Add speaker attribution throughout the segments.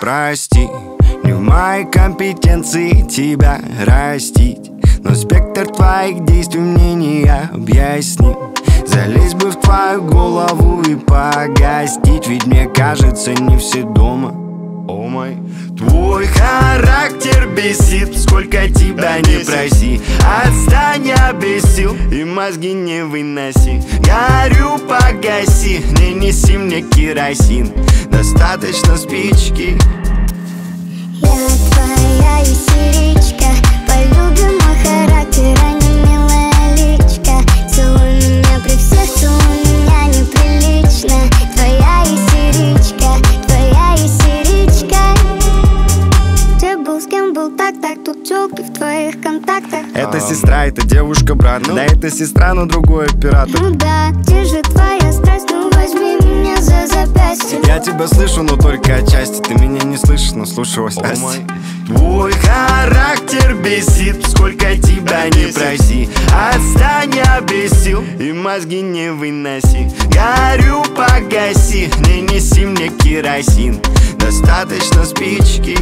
Speaker 1: прости, не в моей компетенции тебя растить, но спектр твоих действий мне не объясним. Залезть бы в твою голову и погостить, ведь мне кажется, не все дома. О мой, твой характер бесит, сколько тебя не проси. Отстань, я без сил, и мозги не выноси. Горю, погаси, не неси мне керосин. Достаточно спички.
Speaker 2: Я твоя истеричка, полюбим мой характер, а не милая личка. Целуй меня при всех, целуй меня неприлично. Твоя истеричка, твоя истеричка. Где был, с кем был, так, тут тёлки в твоих контактах.
Speaker 1: Это сестра, это девушка брата. Да, это сестра, но другой оператор.
Speaker 2: Ну да, где же твоя страсть, ну возьми меня за запястье.
Speaker 1: Я тебя слышу, но только отчасти. Ты меня не слышишь, но слушай страсти. Твой характер бесит, сколько тебя не проси. Отстань, я без сил, и мозги не выноси. Горю, погаси, не неси мне керосин. Достаточно спички.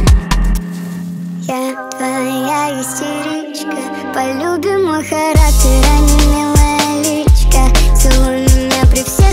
Speaker 2: Я твоя истеричка, полюбим мой характер, а не милая личка. Целуй меня при всех.